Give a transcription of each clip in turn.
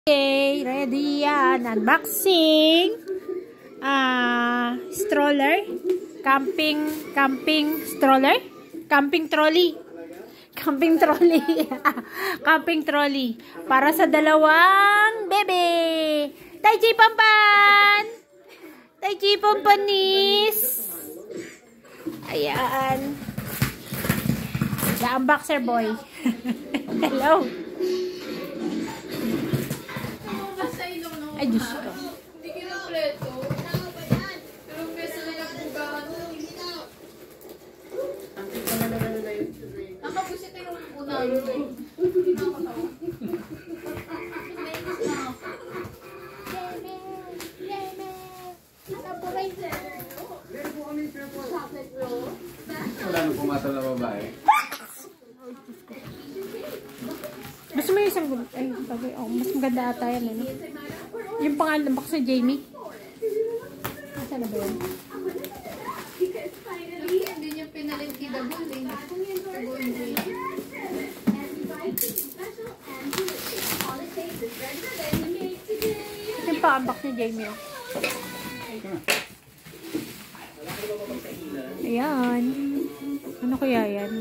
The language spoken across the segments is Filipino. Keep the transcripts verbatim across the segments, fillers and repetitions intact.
Okay, ready yan. Unboxing. Ah, uh, stroller. Camping, camping stroller. Camping trolley. Camping trolley. Camping trolley. Para sa dalawang bebe. Taiji Pampan. Taiji Pampanis. Ayan. The unboxer boy. Hello. Ay, Diyos ko. Hindi kinumpleto. Pero peso na lang kung gaano. Nakapusit yung unang. Hindi na ako tawa. Nainis na ako. Yeme! Yeme! Napurizer! Chocolate roll. Wala nang pumasal na babae. Mas may isang ay, bagay, oh, mas maganda ata yan, ano? Yung pangalan box ni Jamie. Asa na ba yun? Hindi niya pinalit kida bul eh. Ito yung pa-unbox ni Jamie, oh. Ayan. Ano kaya yan?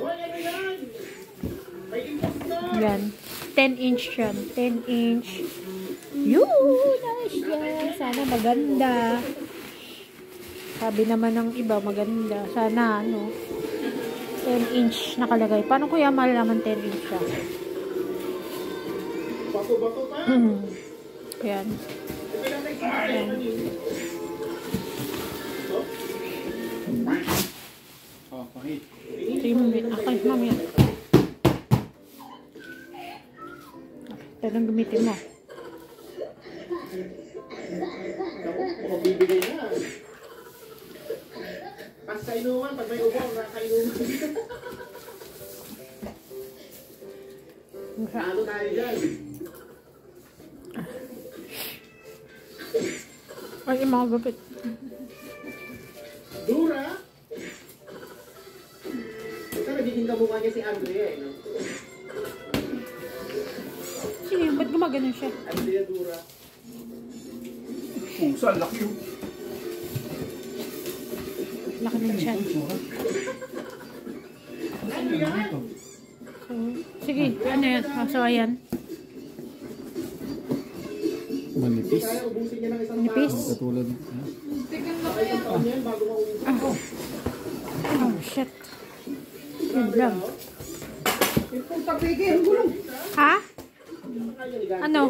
Yan. ten inch yan. ten inch. Yun! Nice yan. Sana maganda. Sabi naman ng iba, maganda. Sana, ano, ten inch nakalagay. Paano kuya malalaman ten inch siya? Hmm. Yan. Yan. Oh, pahit. three minutes. Okay, mamaya. Talagang gamitin mo. Mabibigay na. Pas sa inuman, pag may ubo, nakakainuman. Ano tayo dyan? Ay, yung mga gupit. Dura? Ito, nagiging kamukha niya si Andrea, eh, no? Sige, ba't gumagano siya? Andrea Dura. Pusa, laki yun. Laki ng siya. Sige, ano yan? Oh, so, ayan. Manipis. Kaya ubusin niya ng isang Nipis. Katulad. Tignan mo kaya. taon yan bago mauwi. Oh. Oh, shit. Yun lang. Kung tapigil, ang gulong. Ha? Ano?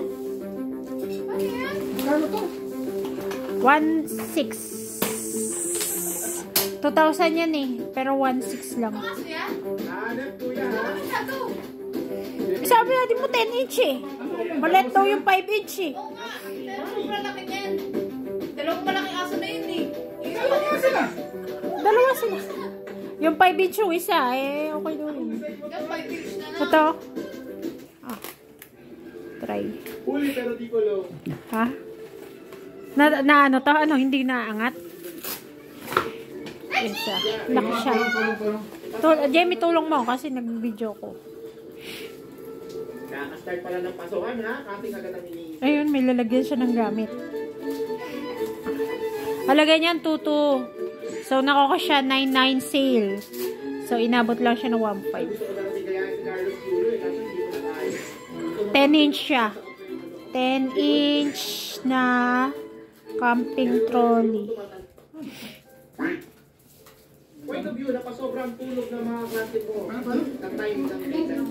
Kano to? one six. two thousand yan eh. Pero one six lang. Kaso yan? Hanap, kuya, ha? Ano siya to? Sabi natin mo ten inch eh. Malet daw yung five inch eh. Oo nga. Pero sobrang laki niyan. Dalawang malaking aso na yun eh. Dalawa sila. Dalawa sila. Yung five inch yung isa eh. Okay doon. Yan, five inch na na. Ito. Ah. Try. Huli pero di kulong. Ha? Na, na ano to? Ano? Hindi naangat? Isa. Laki siya. Tul Jamie, tulong mo kasi nag-video ko. Nakaka-start pala ng pasukan, ha? Kating agad ang hinihingi. Ayun, may lalagyan siya ng gamit. Halagay niyan, two two. So, nakuha siya nine nine sale. So, inabot lang siya ng one five. Gusto ko na kasi kaya si Carlos Yulo, eh. Kaso hindi ko na kaya. ten inch siya. ten inch na camping trolley. Point of view, napasobrang tulog ng mga plastic mo. Ng time ng data.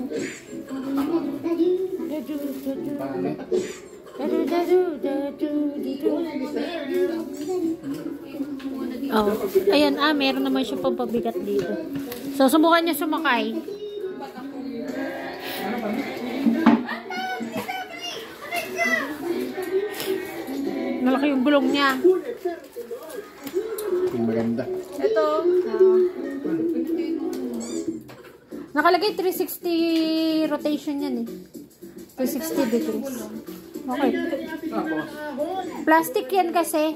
Oh, ayan ah, meron naman siya pampabigat dito. So, subukan niya sumakay. Malaki yung gulong niya. Yung maganda. Ito. Uh, nakalagay three sixty rotation yan eh. three sixty degrees. Okay. Plastic yan kasi.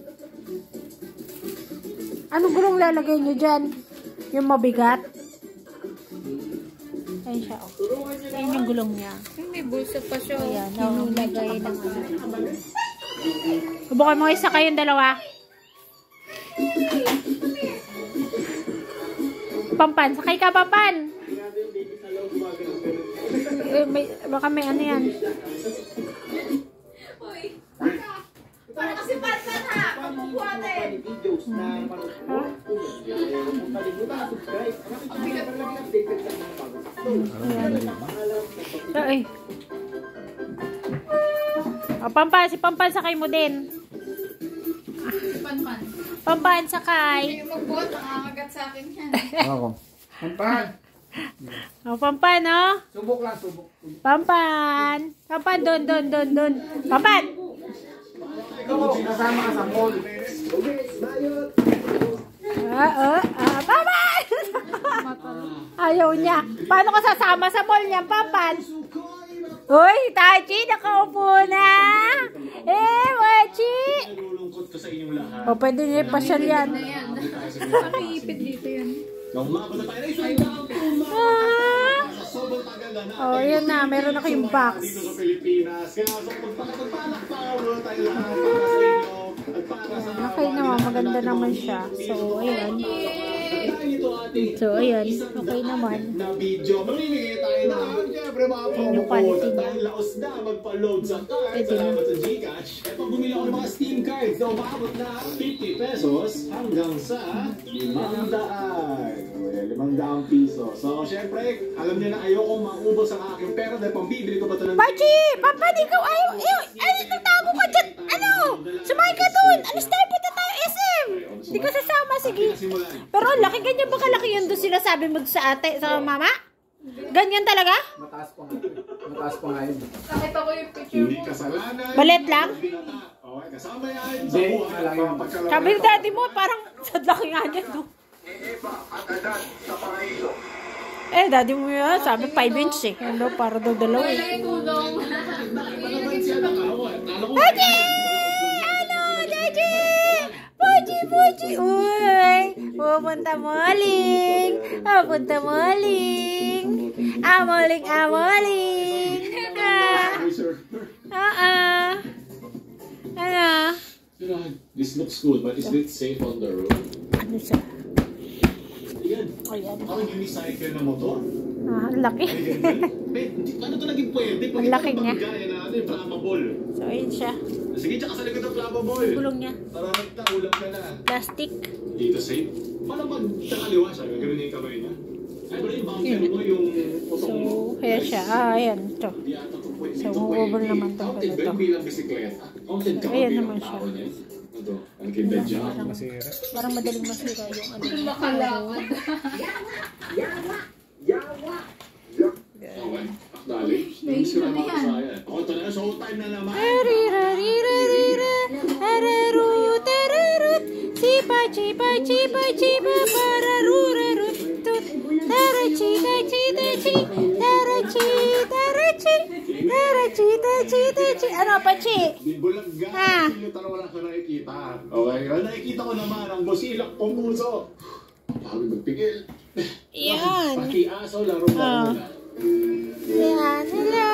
Anong gulong lalagay nyo dyan? Yung mabigat? Ayun siya, oh. Ayun yung gulong niya. Ay, may bulsa pa siya. Ayan, nilagay ng ano. Subukan mo isa kayong dalawa. Pampan, sakay ka, Pampan. Eh, may, baka may ano yan. Para kasi pantan ha, pagbubuhatin. Videos na So, ay. O, Pampan, si Pampan sakay mo din. Panpan. Pampan, sakay. Hindi magbuhat, nakakagat sa akin yan. Ako. Pampan. O, Pampan, o. Subok lang, subok. Pampan. Pampan, doon, doon, doon, doon. Pampan! Ikaw, sinasama ka sa mall. Ah, ah, ah, Pampan! Ayaw niya. Paano ka sasama sa mall niya, Pampan? Uy, Tachi, nakaupo na. Eh, Wachi. Nalulungkot ko sa inyong lahat. O, pwede niya ipasyal yan. Ayan. Nakiipid dito yan. Nung umabot na tayo na isang taong Ah! sobrang tagal na natin. Oh, yan na. Meron na kayong box. Dito sa Pilipinas. Kaya sa pagpapalakpaw tayo lahat para sa inyo. At para sa Okay naman. Maganda naman siya. So, ayan. ito ating So, ayan. Okay naman. na video. Mamimigay tayo na siyempre mga Ayan yung promo quality code. At niya. dahil laos na magpa-load sa card. Pwede na. Salamat sa Gcash. E pag bumili ako ng mga Steam cards na umabot na fifty pesos hanggang sa limang daan. limang daang piso. So, syempre, alam niyo na ayoko maubos ang aking pera dahil pambibili ko pa ito ng... Pachi! Pampan, ikaw ayaw. Ayaw. Ayaw. Nagtago ka dyan. Ano? Sumakay ka dun. Alis tayo. Punta tayo S M. Hindi ka sasama. Sige. Pero ang laki. Ganyan ba kalaki yun doon sila sabi mo sa ate, sa mama? Ganyan talaga? Mataas pa nga. Mataas pa nga yun. Nakita ko yung picture Hindi mo. kasalanan. Balet lang? Okay, kasama yan sa Hindi, buhay. wala yun. Pagkalaro- Sabi ng daddy mo, parang sa laki nga niya doon. Eh, daddy mo yun. Sabi five inch eh. Hello, para daw dalawa Wala eh. yung tulong. Panaban siya ng kawan. Alam ko- Daddy! Ano, daddy? Pochi, pochi. Uy! Pupunta moling. Pupunta moling. Amoling, amoling. Ah, ah, ah. Ano? You know, this looks good, but is it safe on the road? Ano siya? Ayan. Ayan. Parang unicycle na motor. Ah, ang laki. Eh, paano ito naging pwede? Pag Ang laki ito niya. gaya na ano, yung flammable. So, ayun siya. Sige, tsaka sa likod ng flammable. Gulong niya. Tararagta, ulam ka na. Plastic. Dito safe. Paano pag nakaliwa siya? Gagawin yung kamay niya. Ay, pero yung bumper mo, yung So, utong mo. kaya siya. Ah, ayan. Ito. Hindi ata ito pwede. So, Ito move-over pwede. naman tong Counted ba ganito. yung bilang bisikleta? Counted ka So, ba ayan bilang naman siya. tao niya? Ito, ang kinda dyan. Parang madaling masira yung ano. Makalakad. Okay, akdali. Yung sila mga kasaya. Ako, ito na, showtime na naman. Tarirarira, ararut, ararut, sipa, chipa, chipa, chipa, pararurarut, tut, tarachi, tachi, tachi, tarachi, tarachi, tarachi, tachi, tachi. Ano, Pachi? Bibulagga. Ah. Yung talawa lang ko nakikita. Okay, well, nakikita ko naman ang busilak pumuso. Sabi magpigil. Yan. Paki-aso, laro mo Ah. muna. Yan, hello.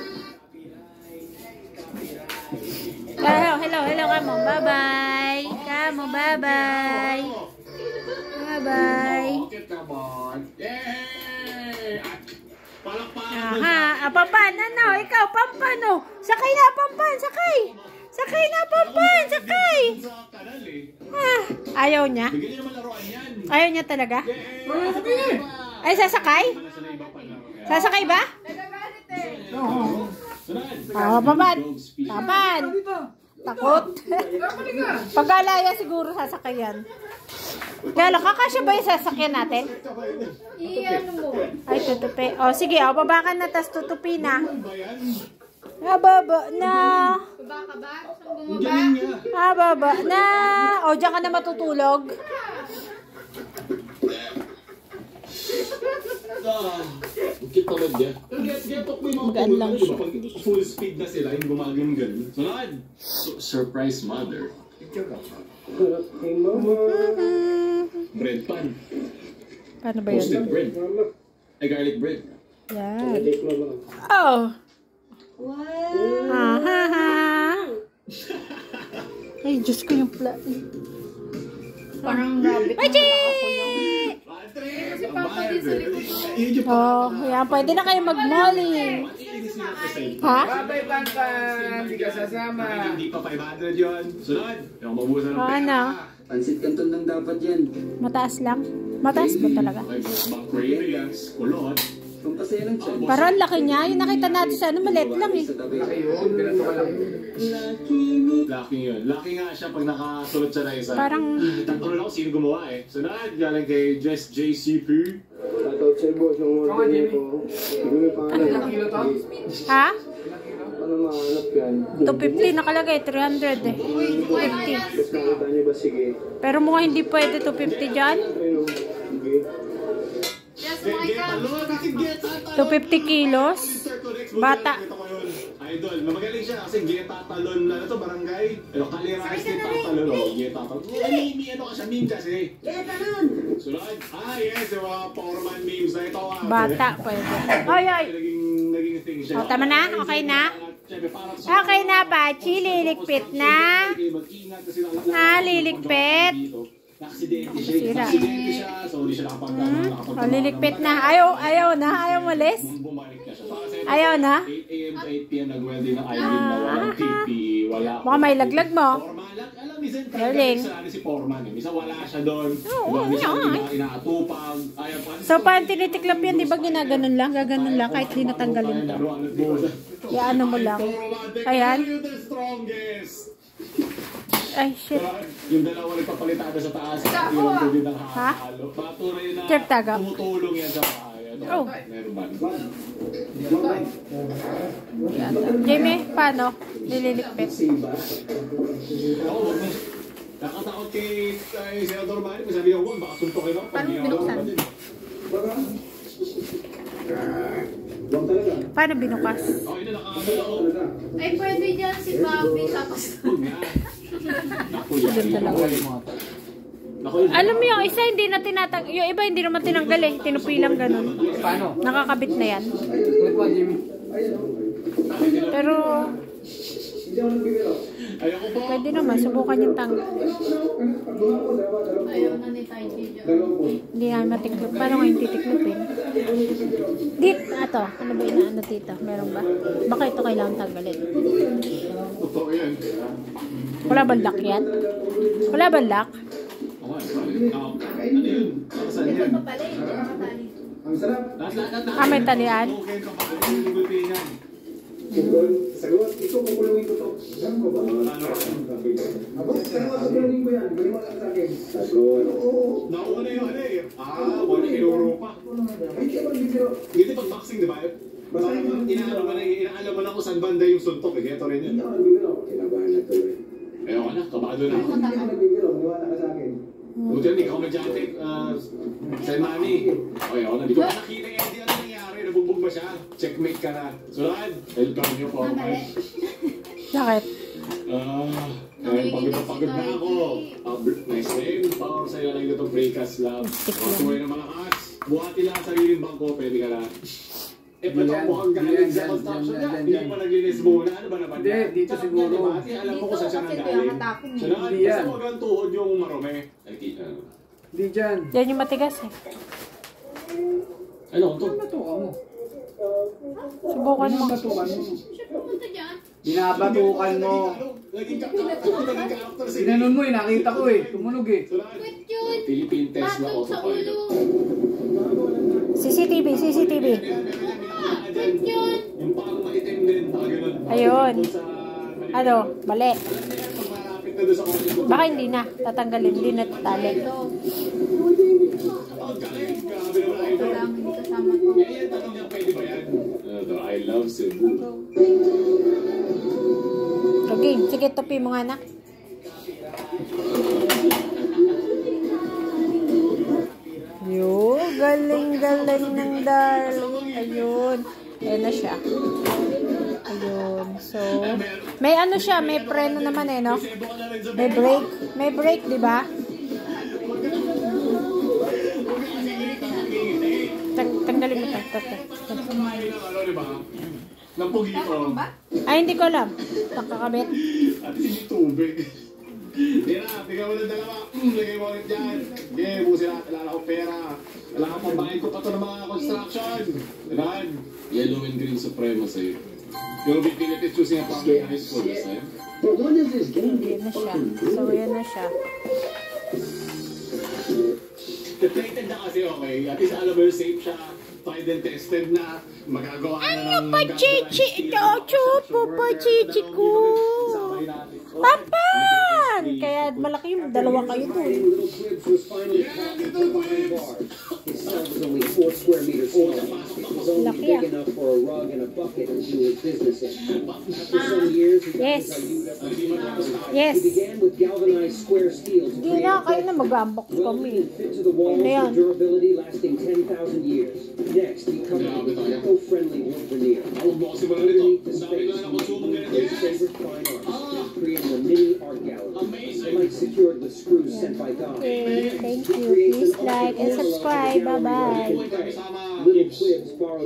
Hello, hello, hello, kamo. Bye-bye. Kamo, bye-bye. Bye-bye. Okay, come on. Yay! At palakpakan mo Aha, ah, Pampan, ano? Ikaw, Pampan, oh. Sakay na, Pampan, sakay. Sakay na, Pampan, sakay. sa kanal eh. Ah, ayaw niya. Bigyan niyo naman laruan yan. Ayaw niya talaga. Yay! Ay, sasakay? Nasa na iba pa lang. Sasakay ba? Nagagalit eh. Sunod. Ah, Pampan. Pampan. Takot. Pag-alaya siguro sasakay yan. Kaya lang, kakasya ba yung sasakyan natin? I-ano mo. Ay, tutupi. O, sige, o, baba ka na, tas tutupi na. Ba yan? Ah, baba na. Baba ka ba? Saan Ang bumaba? galing niya. Ah, baba na. O, dyan ka na matutulog. Ah, ang cute naman niya. Get, get up mo yung mga Gaan lang pumunan, siya. di ba? Pag full speed na sila, yung gumagano ganun. Sunod. Su- Surprise mother. Mhm. Bread pan. Paano ba yun? Toasted bread. Ay, garlic bread. Yan. Oh. Wow. Ah, ha, ha. Ay, Diyos ko yung pla... Parang rabbit na Pachi! Si Papa din sa likod. Oh, yan. Pwede na kayo mag-molly. Ha? Babay, Panpan! Hindi ka sasama. Hindi pa five hundred yun. Sunod. Yung mabusan ng Oh, ano? Pansit Canton lang dapat yan. Mataas lang? Mataas ba talaga? Ay, bang Koreans, kulot. Pampasaya lang siya. Parang ang laki niya. Yung nakita natin sa ano, maliit lang eh. Sa tabi. Ayun, pinato ka lang yun. Lucky yun. Lucky nga siya pag nakasulot siya na isa. Parang... Tagpunan ako sino gumawa eh. Sunod, galing kay Jess J C P. Shoutout sa'yo, boss. Yung Ikaw, order Jimmy. ko. Hindi mo pangalan. Ilang kilo to? Ha? Ilang kilo? Ano mahanap yan? two fifty nakalagay. three hundred eh. two fifty. Tapos nakita niyo ba? Sige. Pero mukhang hindi pwede two fifty dyan. Ayun. Sige. Yes, Get, my get, God. talon, bakit get, talon? two fifty kilos. Bata. Ito ko yun. Idol, magaling siya kasi Geta Talon na ito, barangay. Pero kalirayas Geta Talon, o Geta Talon. Ay, may ano ka siya, meme kasi. Geta Talon! Sunod, ah yes, yung mga Powerman memes na ito. ah. Bata pwede. Ay, ay. Naging, naging thing siya. O, tama na? Okay na? Siyempre, para sa- Okay na, Pachi. Lilikpit na. Mag-ingat kasi lang- Ah, lilikpit. Nakaksidente siya. Sira. Nakaksidente siya. So, hindi siya nakapag- Hmm? nakapag- O, lilikpit na. Ayaw, ayaw na. Ayaw malis. Bumalik na siya. Para sa- Ayaw na. eight A M to eight P M nag-welding ng Irene na walang P P E, wala. Baka may laglag mo. Forman lang. Alam, minsan Galing. talaga si Forman eh. Minsan wala siya doon. Oo, Diba, minsan oo, ina- inaatupag. Ayaw pa. So, paano tinitiklop yan? Di ba ginaganon lang? Gaganon lang kahit di natanggalin to. Iano mo lang. Ayan. You're the strongest. Ay, shit. Yung dalawa nagpapalitada sa taas. Yung ko din ang Ha? halo. Patuloy na Chef Taga. tumutulong yan sa bahay. Ano? Oh. Meron ba? Jamie, paano? Nililikpit. Ako, wag mo. Nakatakot kay kay Senador Manny. May sabi ako, baka suntokin ako. Pag Paano binuksan? Huwag talaga. Paano binukas? Okay na, nakakamit ako. Ay, pwede dyan si Bobby. Tapos, Huwag nga. Naku, yan. Ganda lang. Naku, yun. Alam mo yung isa hindi na tinatang... Yung iba hindi naman tinanggal eh. Tinupi lang ganun. Paano? Nakakabit na yan. Ulit mo, Jimmy. Pero Ayoko po. pwede naman. Subukan yung tanggal. ayaw na ni Taiji dyan. Hindi na matiklop. Paano nga yung titiklopin? Dit! Ato. Ano ba inaano dito? Meron ba? Baka ito kailangan tanggalin. Totoo yan. Wala ba lock yan? Wala ba lock? Oo, ano ano yun? Saan yan? Pala, hindi ko matali. Ang sarap. Lahat, lahat, lahat. Ah, may talian? Okay ka pa. Ano yung gulpingan? Sagot. Ito, kukulungin ko to. Saan ko ba? Ano? Abo, pero kukulungin ko yan. Galing mo lang sa akin. Sagot. Oo. Nauna yung ano eh. Ah, wala inuro pa. Ay, di ba bibiro? Hindi pag boxing, di ba? Parang inaano mo na, inaalam mo na kung saan banda yung suntok. Eh, ito rin yun. Hindi ako nagbibiro. Kinabahan na to eh. Ayoko na, kabado na ako. Hindi ako nagbibiro. Maniwala ka sa akin. Buti yan, ikaw madyante. Uh, Sir Manny. Okay, ako na. Di ko pa nakita yung Eddie. Ano nangyari? Nabugbog ba siya? Checkmate ka na. Sulad, welcome niyo po. Madali. Bakit? Ah, eh, pagod na pagod na ako. Ah, br- nice name. Power sa'yo lang ito itong breakcast lang. Stick Mga lang. suway ng mga cats. Buhati lang ang sariling bangko, pwede ka na. Eh, Hindi ba't yan. ako mukhang Hindi galing yan, sa yan, construction yan, niya? yan, Hindi yan. pa naglinis muna. Ano ba naman? Hindi, yan? dito Sarap siguro. yan, diba? Ate, alam mo kung saan siya Dito, kasi nanggaling. kaya matapin eh. Siya na, Hindi basta yan. wag ang tuhod yung marumi. Nakikita. Di dyan. Yan yung matigas eh. Ano, ito? Batukan mo. Subukan mo. Batukan mo. Siya pumunta dyan. Binabatukan mo. Naging ka-actor, naging ka-actor si Sinanon mo eh, nakita ko eh. Tumunog eh. Wait yun. Philippine test na Batok sa autopilot. ulo. C C T V, C C T V. Wait yun. Yung parang maitim din, parang ganun. Ayun. Doon sa... Ano? Mali. Alam niya yan, pag malapit na doon sa kotse ko. Baka hindi na. Tatanggalin. Hindi na tatali. Ito. Ang galing, grabe naman idol. Wala, hindi kasama ko. Eh, yan, tanong niya, pwede ba yan? Ano, I love Cebu. Okay. Sige, topi mo nga na. Yo, galing-galing ng darling. Ayun. Ayun na siya. Ayun. So, may ano siya, may preno naman eh, no? May brake. May brake, di ba? Tang tanggalin mo tayo. Ito, ito. Parang kumain ng ano, di ba? Ng pugito. Ay, hindi ko alam. Nakakabit. At hindi tubig. Tira, bigyan mo ng dalawa. Mm, lagay mo ulit dyan. Sige, busin natin. Wala akong pera. Wala akong pambahin ko pa ito ng mga construction. Dinan? Yellow and green supremacy. You'll be Philippines choosing a public high school this time. But when does this game Yan get na siya. fucking So, good? yan na siya. Deflated na kasi, okay. At least alam mo, safe siya. Tried and tested na. Magagawa na ng... Ano pa, chichi? Ito, chupo pa, chichi ko. Papan! Kaya malaki yung dalawa kayo doon. Little Quibs was finally caught behind bars. His cell was only four square meters long. It was only Laki, big ah. enough for a rug and a bucket to do his business in. After some years, he got Yes. his I U up to Yes. He began with galvanized square steel to Hindi create na, a kayo na deck mag-unbox welded kami. and fit to the walls Ano yan? with durability lasting ten thousand years. Next, he covered it with eco-friendly wood veneer. Huwag mo kasi mga ganito. Underneath the Ang dami ko space, na nakonsumong ganito. his favorite fine arts, creating a mini art gallery. Amazing. Like secured with screws sent by God. Okay, thank you. Please like and subscribe. Bye-bye. Kami sama. Little Quibs borrowed